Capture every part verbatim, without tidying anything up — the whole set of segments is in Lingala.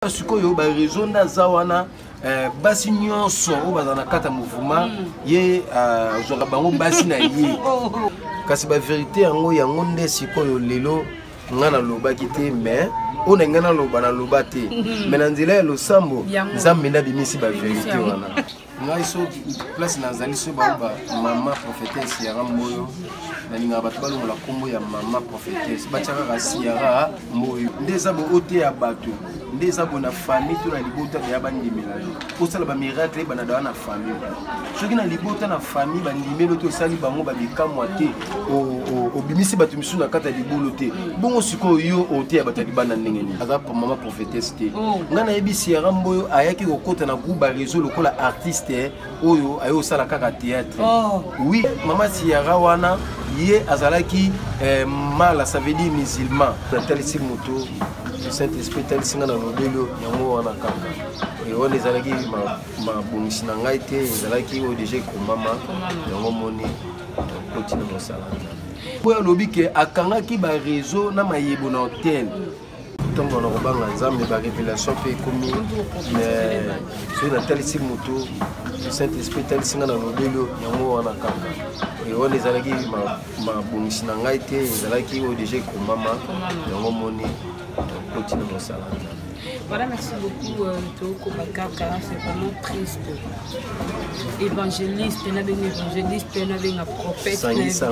sikoyo ba raison na zawana basi nyonso o bazana kata mouvement ye zoka bango basi na ye kasi ba vérité yango yango nde sikoyo lelo ngana loba kité mais on a ngana loba na loba te mais na nzela lo sambo nzambe na bimisi ba vérité wana ngai so place na zali so ba mama prophétesse ya Ramboyo na ninga bato balongo la kombo ya mama prophétesse bachaka ka siara moyo ndeza bo ote ya bato ndeza bo na famille to na libota ya bandimela ko sala ba miracle bana da na famille soki na libota na famille bandimelo to sali bango ba bikamwa te o o bimisi bato misu na kata libolo te bongo siko yo ote ya bato libana ndengeni aza pour mama prophétesse te ngana yebi siara Ramboyo ayaki kokota na groupe réseau lokola artiste oyo ayo sala kaka théâtre oui mama siara wana Yé azalaki mala, ça veut dire musulman. Tel si moto, le Saint-Esprit tel si ngana lobelo yango wana kaka. Et on les alaki ma ma bonisi na ngai te, ezalaki o déjà ko mama yango moni continue comme ça. Boya lobi ke akangaki ba réseau na mayebo na hôtel. Tant on a robanga nzambe ba révélation pe komi mais sur na tel si moto, le Saint-Esprit tel si ngana lobelo yango wana kaka. Et on les alaki ma ma bonisi na ngai te, ezalaki o déjà ko mama yango moni continue comme ça. Voilà, merci beaucoup Toko Bakaka, c'est vraiment triste. Évangéliste, il y a un évangéliste, il y a un prophète.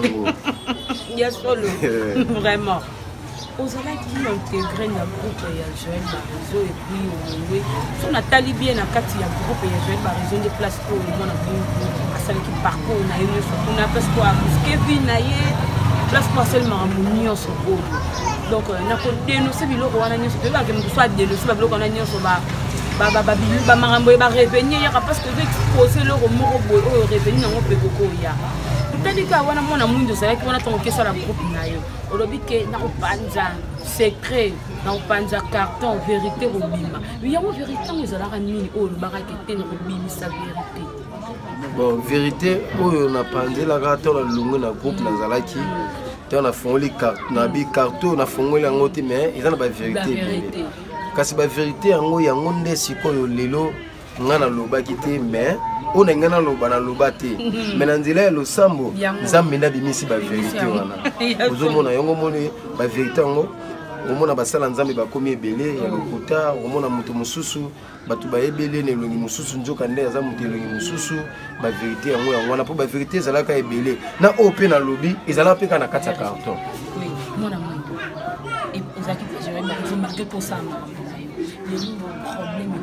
Il y a solo, vraiment. Aux gens qui ont intégré le groupe, il y a Joël Barizo et puis si on a talibé dans quatre, il y a un groupe, il y a Joël Barizo, des places pour le monde, il y a qui parcourt, on a parce quoi, Kevin, place pas seulement en union sur eux. Donc, on a côté nous, c'est bilo qu'on a nié sur eux, que soit de le soit qu'on a nié sur ba ba ba ba bilu ba marambo ba revenir parce que exposer le remoro boy au revenir dans pe koko ya. Tandis que wana mona mundo c'est que wana tonke sur la groupe na yo. Olobi ke na panza secret, na panza carton vérité robima. Oui, en vérité nous allons ramener au baraka te robimi sa vérité. Bon, vérité, on a pensé la carton la longue na groupe na zalaki. On a fondé les cartons, on a fondé les angotés, mais ils ont la vérité. Quand c'est la vérité, on a un si qu'on lelo, on a loba kité, mais on a un loba na loba te. Mais dans le le sambo, zam mena bimisi ba vérité wana. Ozo mona yongo moni ba vérité ngo. Omona basala nzambe bakomi ebele ya lokuta omona mutu mususu batu ba ebele ne longi mususu njoka nde aza mutu longi mususu ba vérité yango yango na po ba vérité ezalaka ebele na ope na lobby ezala pe kana kata carton oui mona mona et ozaki j'aurais pas remarqué pour ça le problème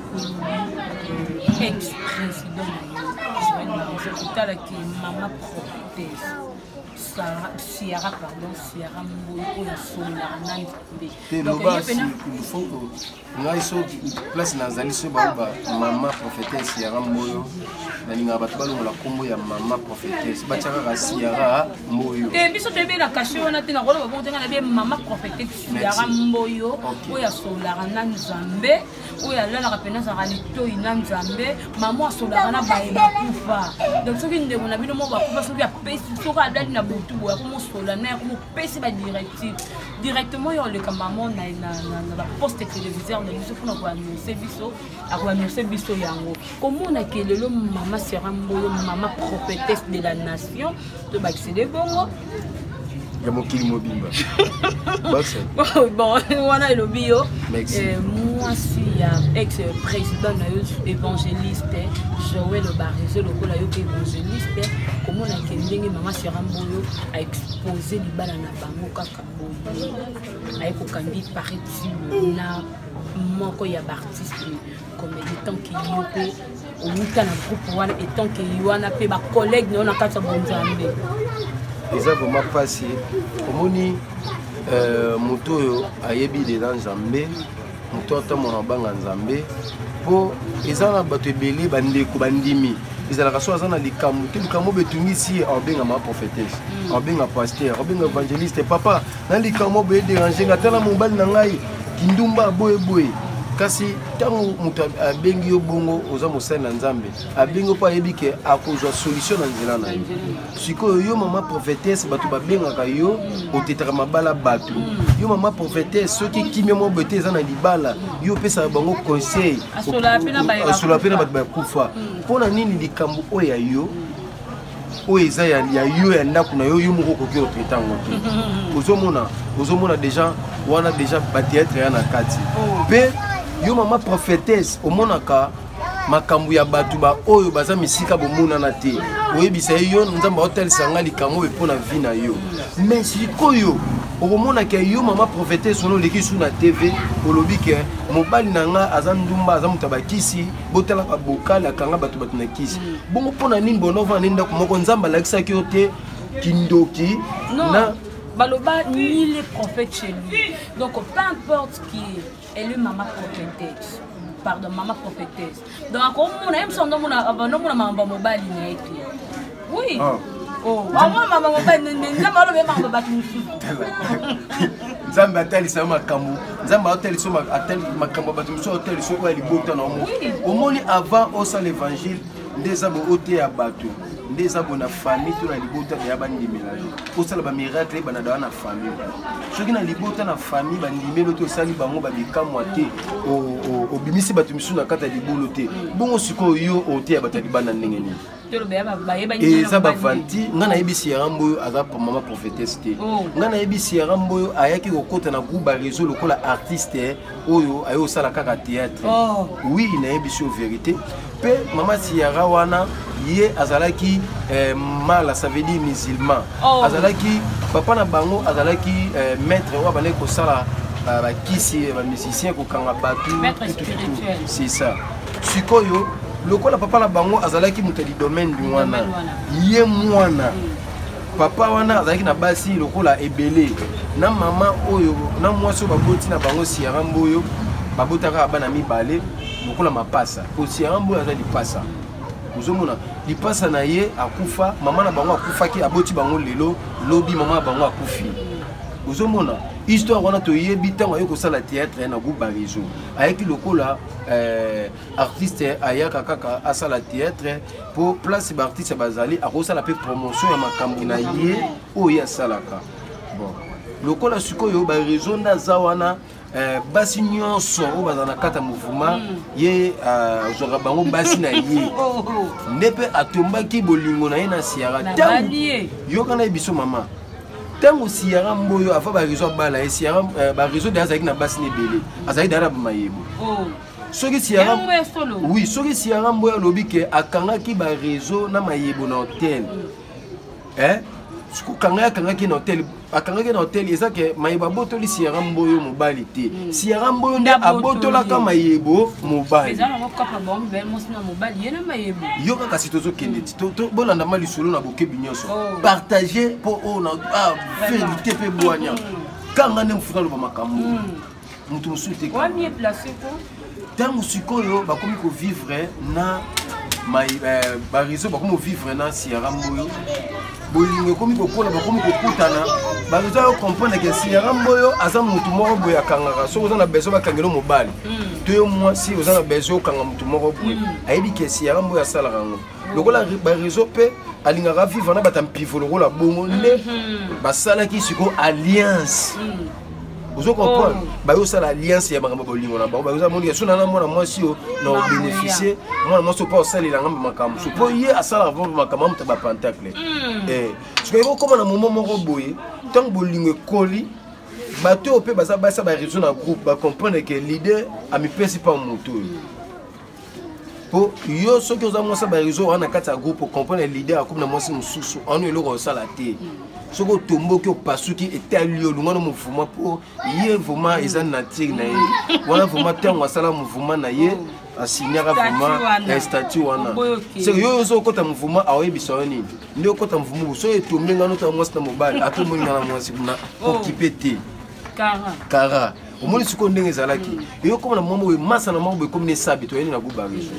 est ex président je vais qui maman prophétesse Sierra, pardon, Sierra Mboyo, la Solarnan. Donc, il faut que nous place dans les so ba maman prophétesse Sierra Mboyo. Na ninga batba lo la kombo ya maman prophétesse. Bachaka ka Sierra Mboyo. Te biso te be na caché on a te na rolo ba bontenga na be maman prophétesse Sierra Mboyo, o ya Solarnan Nzambe, o ya la rapena za ralito ina Nzambe, maman Solarana ba eba kufa. Donc soki ndeko na bino mo ba kufa soki ya pesi soki adali na butu bo comme Solana comme pesi ba directive directement yo le maman na na na poste téléviseur na biso pour na annoncer biso a annoncer biso yango comment na ke lelo maman Sierra Mboyo maman prophétesse de la nation to ba accéder bongo ya mokili mobimba bon wana le bio moi si ya ex président na évangéliste Joël Barizo lokola yo évangéliste comment na ke ndenge maman Sierra Mboyo a exposé libala na bango kaka boye ay ko kandi paraît-il na moko ya artiste comme étant qui yo pe au muta na groupe wana étant que wana pe ba collègue na kata bonzambe. Ils ont vraiment passé. Omoni moto ayebi de dans Nzambe, moto atamona banga Nzambe, po ezala bato ebele bande ko bandimi. Ezala kaso azana likambo, te likambo betungi si obenga ma prophétesse, obenga pasteur, obenga évangéliste papa, na likambo be déranger ngatala mobali na ngai kindumba boye boye. kasi tango mutu abengi yo bongo oza mosali na nzambe abengi mpo ayebi ke akozwa solution na nzela na yo sikoyo yo mama prophétesse bato babengaka yo otetaka mabala bato yo mama prophétesse soki kimia mo bote eza na libala yo opesaka bango conseil asola mpe na bato bakufa mpo na nini likambo oyo ya yo oyo eza ya yo ya ndako na yo yo moko okoki otraite yango te ozomona ozomona déjà wana déjà bateatre ya na kati mpe yo mama prophétesse omonaka makambo ya bato ba oyo baza misika bomonana te oyebisa yo nzambe aotalisa nga likambo oyo mpo na vi na yo mais sikoyo okomonaka yo mama prophétesse ono oleki su na tv olobi ke mobali na nga aza ndumba aza moto bakisi botalaka bokali akanga bato bato na kisi bongo mpo na nini bonova nde ndako moko nzambe alakisaki yo te kindoki na Baloba ni les prophètes chez lui. Donc peu importe qui est, elle est maman prophétesse. Pardon, maman prophétesse. Donc on a même son nom, on a maman mobile oui. Oh, maman maman mobile, nzamba lo bema ko batu musu. Nzamba atali sa makambo. Nzamba atali so atali makambo batu musu atali so ko libota na mo. Omoni avant au sang l'évangile, ndeza bo ote ya batu. Ndeza bo na famille to na libota ya bandimela. Au sala ba miracle bana da na famille. Soki na libota na famille bandimelo to sali bango ba bikamwa te. O o bimisi batu musu na kata libolo te. Bongo siko yo ote ya batali bana ndenge ni. Et ça va vanti, ngana ebisi yarambo aza mama prophétesse te. Ngana ebisi yarambo ayaki kokota na groupe réseau lokola artiste oyo ayo sala kaka théâtre. Oui, na ebisi o vérité. Pe mama Siara wana ye azalaki mala, ça veut dire musulman. Azalaki papa na bango azalaki maître wa bale ko sala ba kisi ba musicien ko kanga batu. Maître spirituel. C'est ça. Sikoyo lokola papa na bango azalaki mutali domaine du mwana ye mwana papa wana azalaki na basi lokola ebele na mama oyo na mwaso baboti na bango Siarambo oyo babotaka bana mibale lokola mapasa ko Siarambo azali pasa uzomona lipasa na ye akufa mama na bango akufaki aboti bango lelo lobi mama na bango akufi uzomona histoire wana to yebi tango ayo kosala théâtre na groupe réseau ayaki lokola euh artiste ayaka kaka asala théâtre pour place ba artiste bazali akosala pe promotion ya makambo na ye oyo asalaka bon lokola sikoyo ba réseau ndaza wana euh basi nyonso o bazana kata mouvement ye zoka bango basi na ye ndepe atombaki bolingo na ye na Siara tango yo kana biso mama tango Siarambo oyo afa ba réseau bala et Siarambo ba réseau de azaki na basi ne belé azaki dara ba mayebo soki Siarambo oui soki Siarambo alobi ke akangaki ba réseau na mayebo na hôtel hein siko kanga kangaki na hôtel akangaki na hôtel ezake mayebo botoli Siarambo oyo mobali te Siarambo oyo nde abotola ka mayebo mobali ezana ko pa bon bel mosina mobali yena mayebo yo kaka sitozo kende to to bolanda mali solo na bokebi nyonso partager pour on a vérité pe boanya kanga ne mfuta lo makambo mutu musuti kwa mieux placé ko tango sikoyo bakomi ko vivre na mai ba réseau bakomi vivre na Siarambo oyo bolingo komi kokola bakomi kokutana bazo yo comprendre que Siarambo oyo aza mutu moko boya kangaka so oza na besoin bakangelo mobali to yo mwasi oza na besoin kanga mutu moko boya ayebi que Siarambo oyo asala rango lokola ba réseau pe alingaka vivre na batampivolo lokola bongo nde basalaki siko alliance ozo comprendre ba yo sala alliance ya makambo bolingo na ba ba yo moni sona na mwana mwasi yo na bénéficier mwana mwasi pa osali la ngamba makambo so po ye asala avant makambo mta ba pentacle eh parce que comme na moment moko boye tant bolingo koli bato pe baza basa ba réseau na groupe ba comprendre que leader a mi pesi pa moto po yo soki oza mwasi ba réseau wana kata groupe pour comprendre leader comme na mwasi mususu on yo loko sala te soko tombo ki opasuki etali yo lungana mouvement po ye vraiment eza nature na ye wana vraiment tango asala mouvement na ye asignaka vraiment statut wana c'est yo zo kota mouvement awebisa nini ndio kota mouvement so etombe ngano ta mwasi na mobali atomoni na mwasi na occuper te kara kara omoni siko ndenge ezalaki yo koma na mombo masa na mombo comme ne sabi to yeni na groupe réseau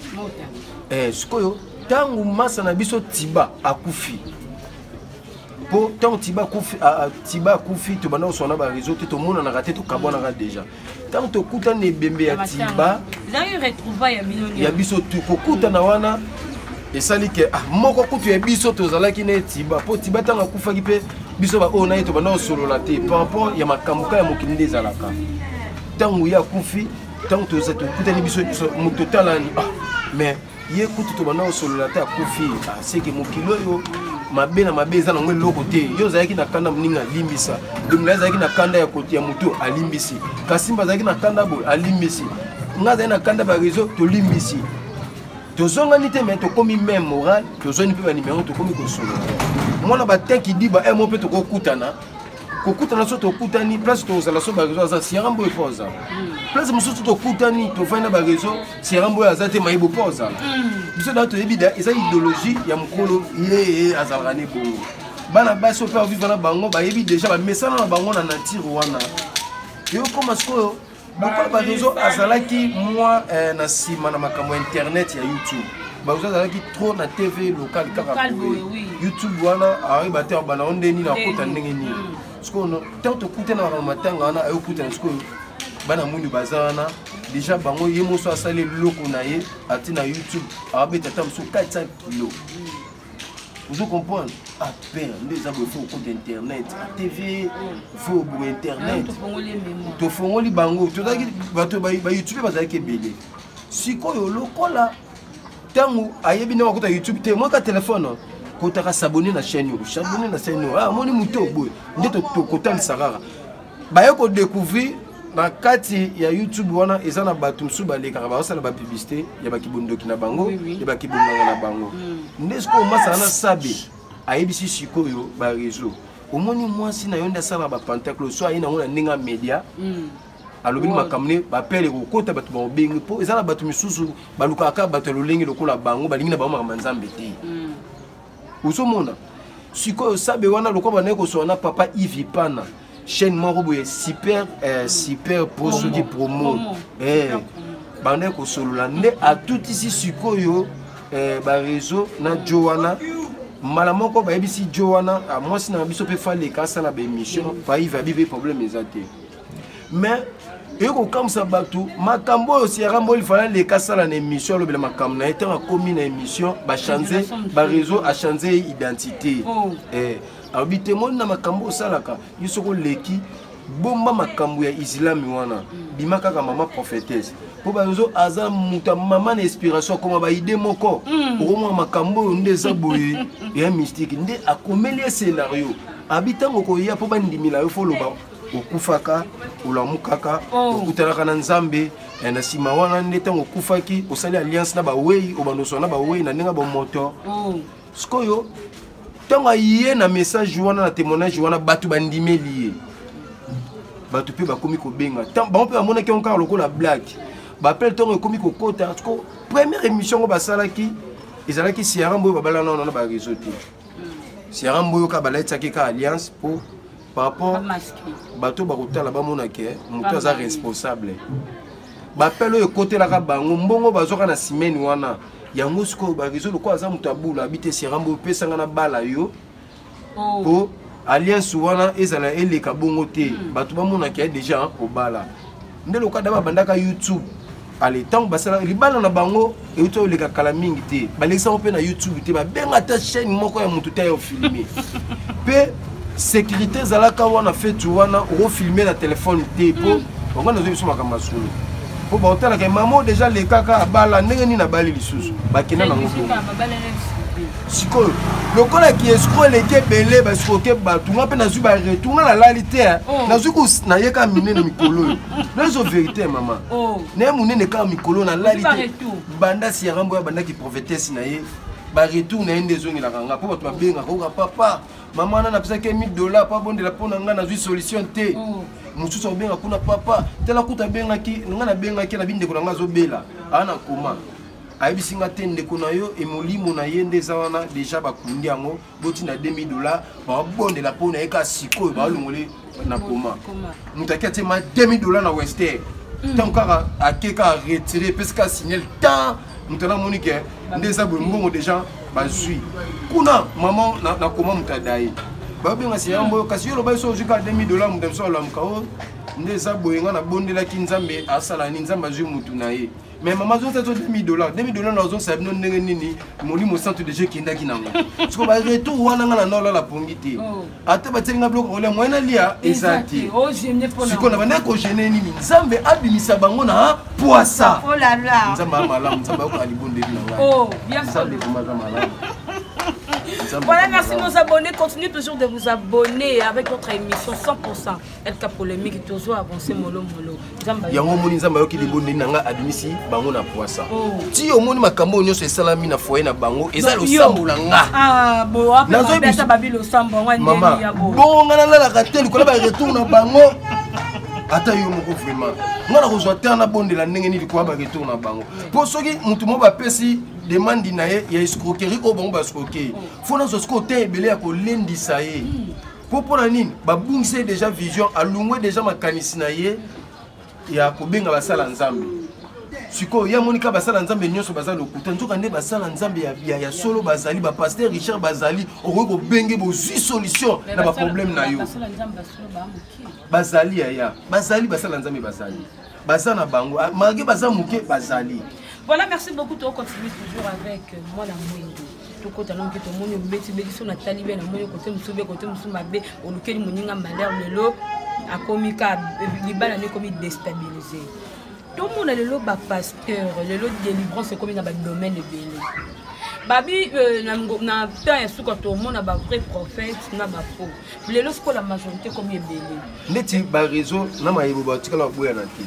eh siko yo tango masa na biso tiba akufi po tant tiba kufi tiba kufi to bana sona ba réseau te to mona na raté to kabona ga déjà tant to kuta ne bembe ya tiba là il retrouva ya minoni ya biso to ko kuta na wana et sali ke ah moko kutu ya biso to zalaki ne tiba po tiba tanga kufa ki pe biso ba ona to bana solo la te par rapport ya makambuka ya mokindi zalaka tangu ya kufi tant to za to kuta ni biso muto talani ah mais ye kutu to bana solo la te kufi ah c'est que mokilo yo mabe na mabe eza nango eloko te yo ozalaki na kanda moninga alimbisa domila azalaki na kanda ya koti ya moto alimbisi kasimba azalaki na kanda boye alimbisi nga azalaki na kanda bareseau tolimbisi tozongani te me tokomi même moral tozoni mpe banimero tokomi kosolola mwana bateki diba e mo mpe tokokutana kokutana so tokutani place tozala so bareseau aza siarambo epo ozala place mosusu tokutani tofai na bareseau siarambo oyo aza te mayibo mpo ozala biso da toyebi da eza idéologie ya mokolo ye azalaka ne bongo bana basi mpe bavivre na bango bayebi déjà bamesana na bango na nature wana eyokoma sikoyo lokola bareseau azalaki mwa na nsima na makambo ya internet ya youtube bareseau azalaki trop na tv local kaka youtube wana ayeba te bana o ndeni na kota ndenge nini sikoyo tant tokute na makambo matanga wana ayokutana sikoyo bana mwindu baza wana déjà bango ye moso asali eloko na ye ati na youtube abeta ta moso quatre cents kilo vous comprenez ah père nde eza boye fo compte internet tv fo boye internet tofongoli bango tozalaki bato bayoutube bazalaki ebele sikoyo lokola ntango ayebi nde bakota youtube te moka telefone kotaka sabone na chaîne oyo sabone na chaîne oyo amoni moto boye nde tokotangisa kaka baye kodécouvrir na kati ya youtube wana eza na bato mosusu balekaka baosala bapublicité ya bakibondoki na bango ya bakibonganga na bango nde sikoyo masala na sabe ayebisi sikoyo bareseau omoni mwasi na yo nde asala bapentacle so aye nango na ndenge ya média alobi makambo ne bapele kokota bato baobengi mpo eza na bato misusu balukaka bato ya lolenge lokola bango balingi na bango makambo ya nzambe te ozomona sikoyo sabe wana lokola banaye kosola na papa Yves Pana chaîne moko boye super euh, super poso di promo eh bande ko solola nde atutisi sikoyo eh ba réseau na Joana mala moko ba yebisi Joana a mwasi na biso pe fale ka sala ba émission pa Yves abive problème ezate mais eko kamsa batu makambo yo siarambo il fallait les kasala na émission le makambo na été commis na émission ba changer ba réseau a changer identité eh abité mon na makambo salaka yisoko leki bomba makambo ya islam wana bimaka ka mama prophétesse po ba réseau aza muta mama na inspiration comme ba idée moko au moins makambo ndeza boye ya mystique nde akomeli scénario habitant ko ya po ba ndimila yo fo loba okufaka olamukaka okutalaka na nzambe na sima wana nde ntango okufaki osali alliance na bawei obandoso na bawei na ndenge bamoto sikoyo ntango aye na message wana na témoignage wana bato bandimeli ye bato mpe bakomi kobenga bango mpe bamonaki yango kaka lokola blague bapele ntango ekomi kokota siko première émission ngo basalaki ezalaki siarambo oyo babalana wana na bareseau te siarambo oyo kaka balatisaki ka alliance mpo par rapport bato bakotala bamona ke moto aza responsable bapele oyo ekotelaka bango mbongo bazoka na semaine wana yango sikoyo bareseau lokola aza moto abula abite siarambo opesanga na bala yo po alliance wana ezala eleka bongo te bato bamonaki ya déjà obala nde lokola da babandaka youtube ale ntango basala libala na bango euti oleka kala mingi te balekisanga mpe na youtube te babenga ata chaîne moko ya moto te ayo filme mpe sécurité ezalaka wana fetu wana okofilme na telefone te po onga nazoyi biso makambo masolo po baotalaka mama déjà lekaka abala ndenge nini abali lisusu bakenda nango sikoyo lokola ki escro eleki ebele basikoke batunga mpe nazwi baretunga nalali te nazwi nayeka minene mikolo oyo nazo vérité mama naye monene kaka mikolo nalali te banda siarambo oyo abandaki prophétesse na ye baretour na ye nde ezongelaka nga mpo bato babengaka oka papa mama wana napesaki mille dollars pa bondela mpo na nga nazwi solution te mosusu abenga kuna papa tala kuta abengaki nga nabengaki na bindeko na nga azobela aa na koma ayebisi nga te ndeko na yo emolimo na ye nde eza wana déjà bakundi yango botinda deux mille dollars babondela mpo na ye ka sikoyo balongoli na koma moto aki atiema deux mille dollars na wester ntango kaka ake kaka retire epesi ka signal tant moto anamoni ke nde eza boye mbongo déjà bazwi kuna mama na koma moto adaye babenga si yambo kasi yo loba so jika deux mille dollars mutu so lamka o ndeza boyenga na bondela ki nzambe asala ni nzamba zwi mutu na ye mais maman zo deux mille dollars deux mille dollars na zo sabino ndenge nini molimo centre de jeu kinda kinanga siko ba retour wana nga na nola la pongite ata batelinga bloc ole moyena lia ezati oh gêner pour siko na bana ko gêner nini nzambe abimisa bango na poisa oh là là nzamba malamu nzamba ko alibondeli na nga oh bien sûr malamu. Voilà, merci nos abonnés. Continuez toujours de vous abonner avec notre émission cent pour cent. Elle cap polémique toujours avancer molo molo. Yango moni nzamba yoki libondeli na nga adimisi bango na poisa. Ti o moni makambo nyonso esalami na foyer na bango eza lo sambo na nga. Ah bo après beta babilo sambo ngwa ya bo. Bon nga na la ratel ko la ba retour na bango. Ata yo moko vraiment. Nga na kozwa terre na bondela ndenge ni ko ba retour na bango. Po soki mutu mo ba pesi demande na ye ya escroquerie au bon bascoquer faut na sosko te ebele ya ko lendisa ye po pona nini babungise déjà vision alungwe déjà makanisi na ye ya ko benga basala nzambe siko ya monika basala nzambe nyonso bazali okuta nzoka nde basala nzambe ya ya solo bazali ba pasteur Richard bazali okoki ko benge bo zui solution na ba problème na yo bazali ya bazali basala nzambe bazali bazana bango malgré bazamuke bazali. Voilà, merci beaucoup. Tu continues toujours avec moi la moindre. Tu continues que tout le monde bêti bêti sur la talibé la moindre côté musoube côté musoumabé au lequel moninga malheur le lot a commis car libala n'est commis déstabilisé. Tout le monde a le lot bas pasteur le lot de délivrance c'est comme dans le domaine de béni. Babi na temps et sous quand tout le monde a ba vrai prophète na ba faux. Le lot c'est la majorité comme est béni. Neti ba réseau na maïbo ba tikala boya na ti.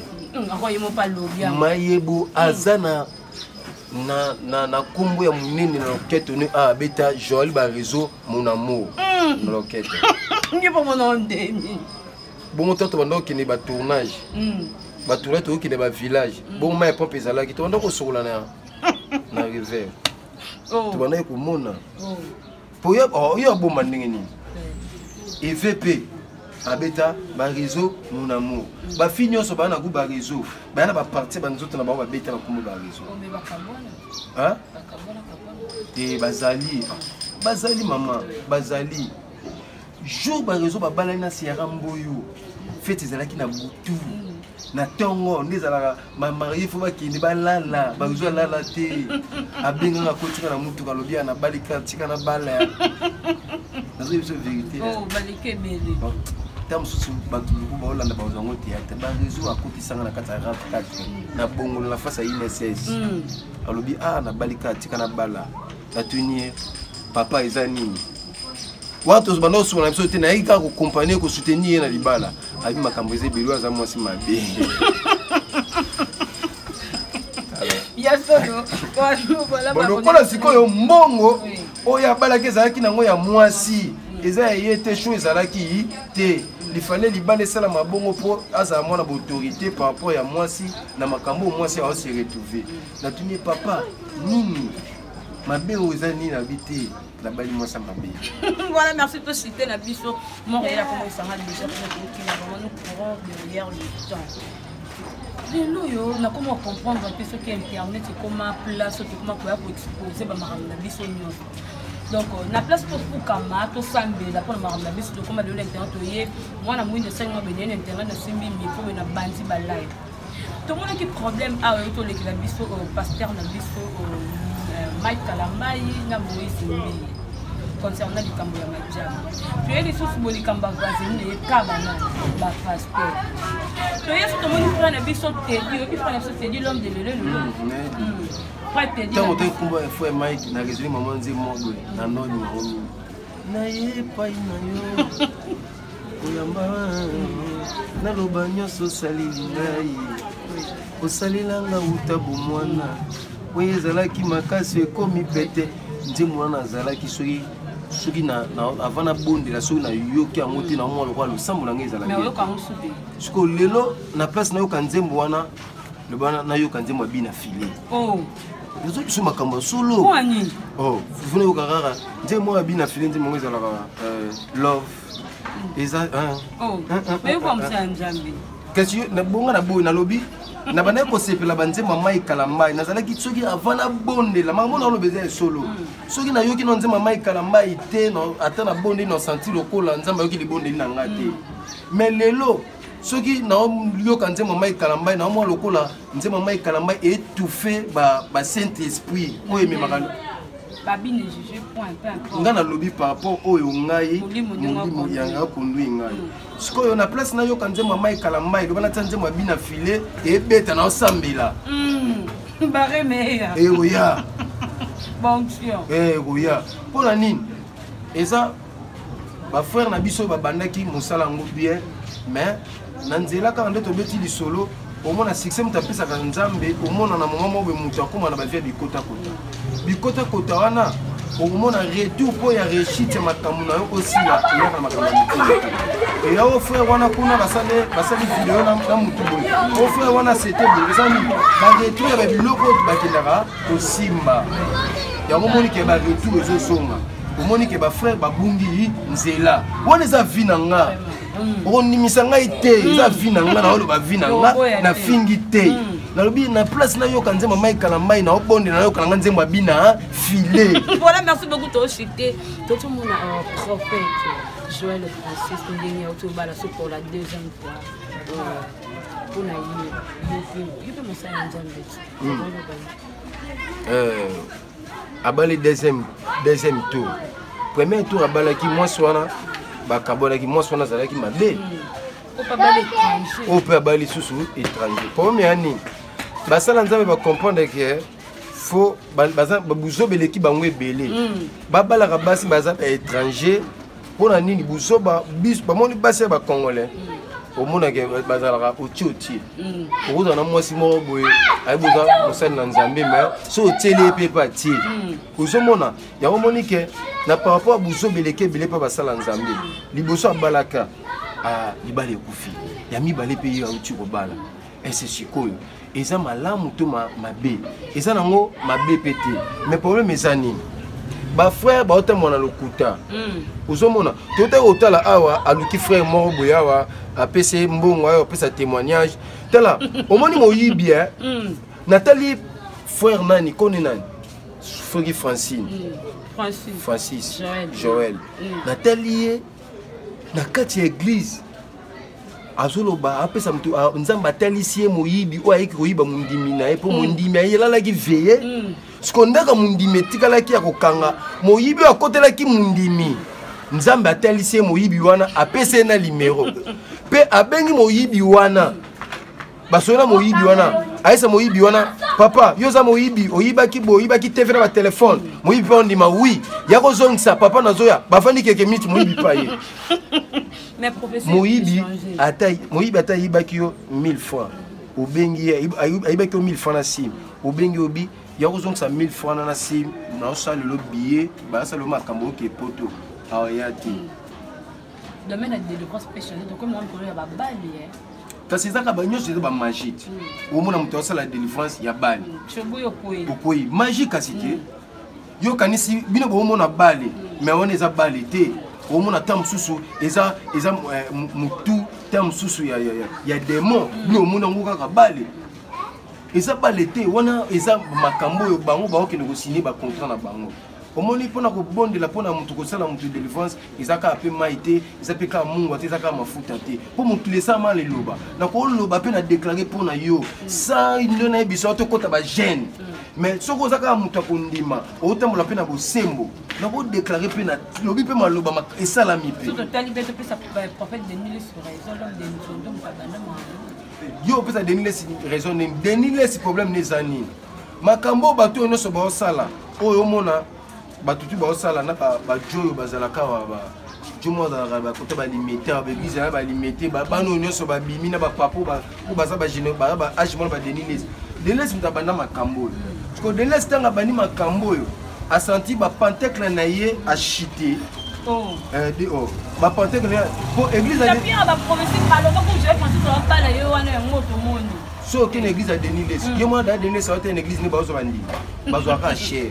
Mayebo azana na na na kombo ya munene na loquette ne a beta Joël ba réseau mon amour na loquette ngi pas mon nom de bon toto bando ki ne ba tournage ba tournage ki ne ba village bon ma pop ezala ki to bando ko sola na na river to bando ko mona po yo yo bo mandingi ni E V P abeta ba réseau mon amour ba finyo so ba na ku ba réseau ba na ba parti ba nzoto na ba ba beta ba kombo ba réseau hein et bazali bazali maman bazali jour ba réseau ba balai na Sierra Mboyo fête ezalaki na butu na tongo ndezala ma marié fo ba kindi ba lala ba réseau lala te abenga na kotika na mutu ka lobia na balika tika na bala nazo biso vérité oh balike bele tam susu batu ba olanda ba uzango théâtre ba réseau akoti sanga na kata quatre na bongo na face à I N S S alobi ah na balika tika na bala atunier papa ezani watu bano so na biso te na ika ko accompagner ko soutenir na libala abi makambo eze belo aza mwasi mabe ya solo voilà ba bon kola sikoyo mbongo oya balaka ezalaki nango ya mwasi eza yete show ezalaki te il fallait libala sala mabongo po aza mwana ba autorité par rapport ya mwasi na makambo mwasi a se retrouver na tuni papa nini mabe ozani na bité la bali mwasa mabe. Voilà, merci de citer la biso Montréal comment ça va déjà pour qui vraiment nous courons derrière le temps. Lelo yo na comment comprendre un peu ce qui est internet et comment place comment pour exposer ba maramba biso nyonso. Donc na place pour kama to sambe la pour maramba biso to comment de l'internet toyé moi na mwinde cinq mois benene internet na simbi mi pour na bandi ba live. Tout le monde qui problème a to le la biso pasteur na biso Mike Kalamai na Moïse Mbi concernant les cambo ya majam. Puis les sources boli kamba voisine et kabana ba pasteur. To yeso to moni prendre biso tedi, il prend biso tedi l'homme de lelo lelo. Pas tedi. Tant que kumba foi Mike na résolu maman nze mongo na noni mahomi. Na ye pa ina yo. Oyamba na lobanyo so salili ngai. Osalilanga utabu mwana. Oui, zalaki makasi ekomi pete nzemuna na zalaki soki soki na avant na bonde la soki na yoki yango te na mwa lokwa losambo na ngai ezalaki. Mais oyoka musubi. Siko lelo na place na yoka nzembo wana le bana na yoka nzembo abina filé. Oh. Ezo biso makambo solo. Kwa nini? Oh, funa yoka kaka nzembo abina filé nzembo ezalaka euh love. Eza hein. Oh. Mais yoka msa nzambe. kasi na bonga na boy na lobby na bana ko sepela banzema mai kalambai nazalaki soki avana bonde la maman na lobeza solo soki na yoki no nzema mai kalambai te no atana bonde no sentir lokola nzamba yoki libonde na ngate mais lelo soki na yoka nzema mai kalambai na mo lokola nzema mai kalambai étouffé ba ba Saint Esprit o eme makalo babi ne juge point peu importe ngana lobby par rapport au ngai mulimo yanga kundu ngai sikoyo na place na yoka nzema mai kalambai lobana nzema bina filet et beta na osambela mm bare meya eh oya bonction eh oya pona nini eza ba frère na biso ba bandaki musala ngo bien mais na nzela ka ndo tobeti li solo au moins na succès mutapesa ka nzambe au moins na moment mo be mutu akoma na ba via bikota kota bikota kota wana au moins na retour po ya réussite makambo na yo aussi la ya na makambo et ya au frère wana kuna basale basali vidéo na na mutu boy au frère wana c'était bon ezani ba retour ya ba biloko ba kindara osimba ya momoni ke ba retour ezo songa omoni ke ba frère babungi nzela wana eza vie na nga ondimisa ngai te eza vie na nga na oloba vie na nga na fingi te nalobi na place na yoka nzemba mai kalambai na obonde na yoka nga nzemba bina filet. Voilà, merci beaucoup to chité tout le monde a prophète Joël Francis ndenge autobala pour la deuxième fois pour na yi yi peut me ça nzambe euh abali deuxième deuxième tour premier tour abalaki moi swana bakabonaki moi swana zalaki mabe o peut abali susu étranger premier année basala nzambe ba comprendre que faut baza babuzo beleki bango ebele babalaka basi baza étranger pona nini buzo ba bis ba moni basi ba congolais au monde que bazalaka oti oti oza na mwasi moko boye ayibuza mosali na nzambe mais so otieli pe pa ti ozomona yango moni ke na par rapport a buzo beleke bele pa basala nzambe liboso abalaka a libala ekufi ya mibale pe yo oti kobala ese sikoyo eza malamu to mabe eza nango mabe pete mais problème eza nini ba frère ba otamona lokuta ozomona tota otala awa aluki frère moko boye awa apese mbongo ayo apesa témoignage tala omoni moyibi eh Nathalie frère nani koni nani frère Francine Francis Francis Joël, Joël. Nathalie na kati église azoloba apesa mtu nzamba talisie moyibi o ayiki koyiba mundimi na e po mundimi ayelala ki veye skondaka mundimi tikalaki ya kokanga moyibi akotelaki mundimi nzamba talisie moyibi wana apesa na numéro pe abengi moyibi wana basona moyibi wana aisa moyibi wana papa yoza moyibi oyibaki bo oyibaki T V na ba téléphone moyibi pa ndima oui yako zongisa papa nazoya bafandi keke minute moyibi pa ye mais professeur moyibi atai moyibi atai yibaki yo mille fois obengi ayibaki yo mille fois na sim obengi obi yako zongisa mille fois na sim na osala le billet ba sala le makambo ke poto awayati domaine de délivrance spécialisée donc comment on peut ba bali kasi zaka banyo c'est ba magique au mona muto sala délivrance ya bali choboyo poyi poyi magique kasi te yo kanisi bino bo mona bali mais on eza bali te au mona tam susu eza eza mutu tam susu ya ya ya démon bino mona nguka ka bali eza bali te wana eza makambo yo bango ba okene ko signer ba contrat na bango omoni pona ko bondela pona mutu ko sala mutu délivrance izaka ape maite izape ka mungu ate izaka mafuta te po mutu lesa ma le loba na ko loba pe na déclarer pona yo sa ndona ebiso to kota ba gêne mais soko zaka mutu ko ndima otambola pe na bosembo na ko déclarer pe na lobi pe maloba ma esala mi pe tout tali beto pe sa prophète de Denis sur raison de nous donc pas bana yo pe sa Denis raison Denis problème nezani makambo bato no so ba sala oyo mona batutu ba osala na ba joyo bazalaka ba jumo da ba kota ba limiter ba biza ba limiter ba bano nyoso ba bimi na ba papo ba ko baza ba jino ba ba age mo ba Denis Denis mtabanda makambo parce que Denis tanga bani makambo yo a senti ba pentacle na ye a chité oh euh de oh ba pentacle pour église a bien ba prophétie parle pas comme je pense que pas la yo wana ngoto moni so que l'église a Denis yo moi da Denis ça une église ni ba zo bandi ba zo aka cher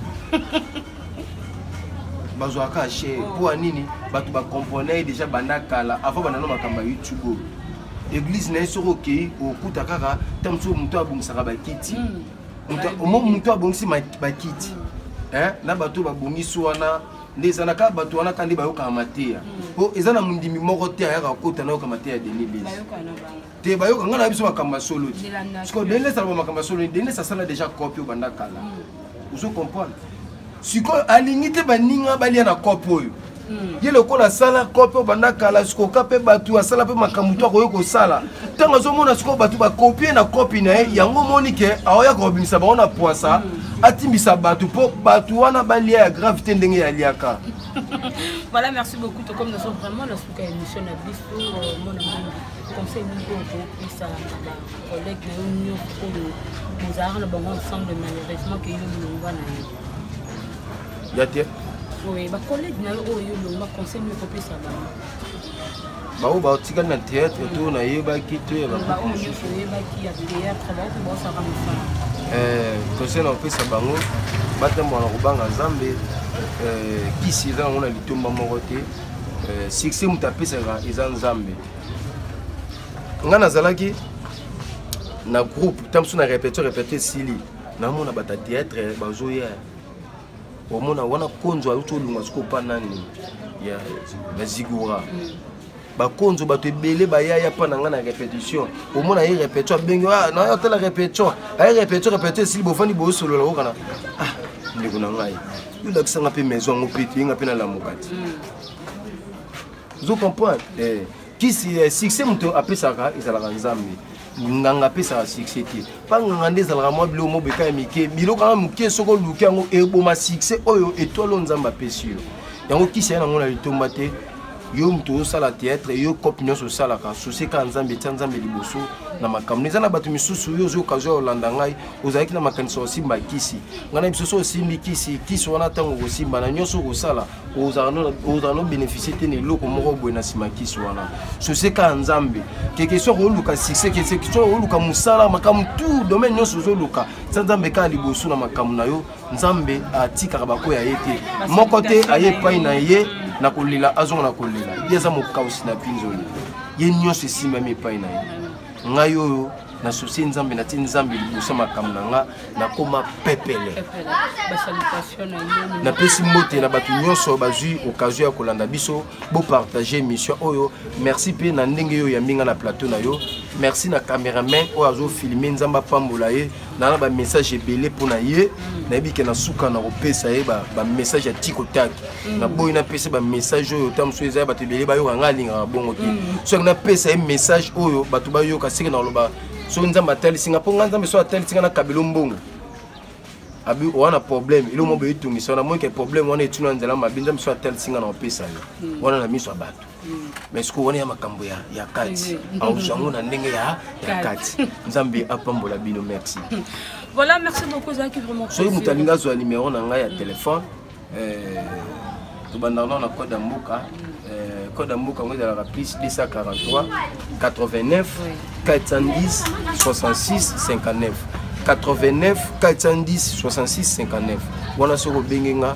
bazwaka cher pour nini batu ba componer déjà banda kala avant bana no makamba YouTube église na soko okei okuta kaka tamso muto abongisaka bakiti omo muto abongisi bakiti na bato babongisi wana nde eza na kaka bato wana kandi bayokaka mateya po eza na mondimi moko te ayaka kokota na yoka mateya ya Denis Lise te bayoka nga na biso makambo ya solo te siko Denis Lise alaba makambo ya solo Denis Lise asala déjà kopi oyo banda kala ozo comprendre sikoyo alingi te baninga balia na kopi oyo ye lokola asala kopi oyo banda kala sikoka mpe bato asala mpe makambo to akoki kosala ntango azomona sikoyo bato bakopie na kopi na ye yango omoni ke aoyaka kobimisa bango na poisa atimbisa bato mpo bato wana balia ya gravité ndenge yaliaka. Voilà, merci beaucoup. Comme nous sommes vraiment dans cette émission, mon conseil nous ça collègue nous avons ensemble malheureusement que nous va na yatia oui ba collègue na o yo lo ma conseil nous copier ça ba o ba tika na théâtre to na yeba ki to ba ba o yo so yeba ki ya théâtre ba ko ça comme ça eh conseil na opesa bango batembo na kubanga Nzambe eh kisi za ngona litomba moko te eh succès mutapesa ga eza Nzambe nga nazalaki na groupe tamso na répéter répéter sili na mona bata théâtre bazoya omona wana konzo ayotolunga siko pa nani ya bazigura bakonzo bato ebele bayaya pa na nga na répétition omona ye répétition bengi ah na yo tela répétition ay répétition répéter sili bofandi bo solo la okana ah ndeko na ngai yo lakisanga pe maison ngo peti nga pe na la mokati vous comprenez eh kisi succès muto apesaka ezalaka Nzambe nganga pesa succès te pa nganga ndezalaka mwa bilo mo beka mike bilo kanga muke soko luki yango eboma succès oyo etolo Nzambe apesi yo yango kisi ya nango na litomba te yo muto osala théâtre yo kopi nyonso osalaka soseka Nzambe tia Nzambe liboso na makambo eza na bato misusu yo ozo okazo ya olanda ngai ozalaki na makanisa osimba kisi ngai na biso so osimbi kisi kisi wana ntango kosimba na nyonso okosala ozala no bénéficier te na eloko moko boye na nsima kisi wana soseka Nzambe keke soki oluka succès keke soki oluka mosala makambo tout domaine nyonso ozoluka tia Nzambe kaka liboso na makambo na yo Nzambe atikaka bakoya ye te moko te aye epai na ye na kolela azonga na kolela ye eza mokausi na pinzoli ye nyonso esimbami epai na ye ngai oyo na sosie Nzambe na ti Nzambe liboso makambo na nga nakoma pepele napesi mbote na bato nyonso bazwi occasion ya kolanda biso bopartage émission oyo merci mpe na ndenge oyo yambi nga na plateau na yo merci na cameraman oyo azofilme Nzambe apambola ye na ba message ebele mpo na ye nayebi ke na suka na kopesa ye ba message ya tikotaki na boyi napesa ba message oyo ta mosusu eza ya bato ebele bayoka nga alingaka bongo te soki napesa ye message oyo bato bayoka seke na loba so Nzambe atalisinga mpo nga Nzambe so atalisinga na kabelo mbongo abi wana problème ilo mo be itungisa na moke problème wana etuna nzela mabe Nzambe so atalisinga na opesa yo wana na miso bato mais ko wana ya makambo ya ya kati au jango na ndenge ya ya kati Nzambe apambola bino merci. Voilà, merci beaucoup Zaki vraiment. So mutalinga zo numéro na ngai ya téléphone euh to bandana na code mbuka euh code mbuka ngo ezalaka plus deux cent quarante-trois quatre-vingt-neuf quatre cent dix soixante-six cinquante-neuf quatre-vingt-neuf quatre cent dix soixante-six cinquante-neuf wana soko bengenga.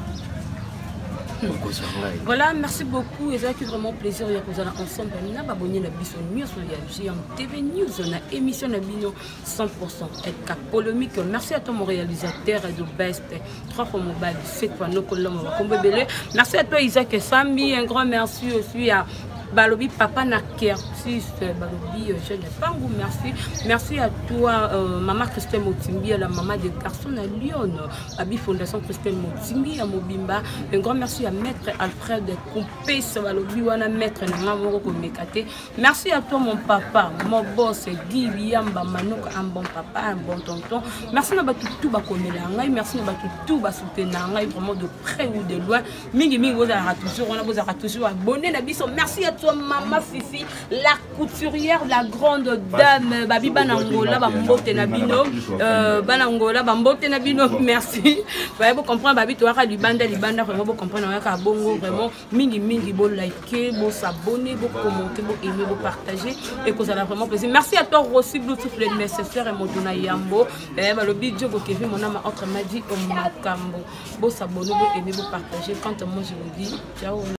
Voilà, merci beaucoup. Et ça qui vraiment plaisir de vous avoir ensemble. Nous avons abonné à Biso News sur la T V News, on a émission de Bino cent pour cent. Et cap polémique. Merci à toi mon réalisateur de Best. Trois fois mon bail, sept fois nos collègues. Merci à toi Isaac et Sami. Un grand merci aussi à Balobi Papa Naker, si Balobi, je n'ai pas vous merci. Merci à toi, euh, Maman Christelle Motimbi, à la maman des garçons à Lyon, à la Fondation Christelle Motimbi, à Mobimba. Un grand merci à Maître Alfred Coupé, Balobi, Wana Maître Namoro Komekate. Merci à toi, mon papa, mon boss, Guy Yamba Manouk, un bon papa, un bon tonton. Merci à tout Bakomelangai, merci à tout Basoutenangai, vraiment de près ou de loin. Mingi Mingi, vous avez toujours, on a vous avez toujours abonné, merci à toi, maman Fifi, la couturière, la grande dame, Babi Banangola, Bambote Nabino, Banangola, Bambote Nabino, merci. Vous comprenez, Babi, tu as Libanda, Libanda, vraiment, vous comprenez, Bongo, vraiment, Mingi Mingi, vous liker, vous s'abonner, vous commenter, vous aimer, vous partager, et que ça a vraiment plaisir. Merci à toi, Rossi, Blue, tout le nécessaire, et Modona Yambo, et le bidjo, vous qui mon âme, entre Madi, au Makambo, vous s'abonner, vous aimer, vous partager. Quant à moi, je vous dis, ciao.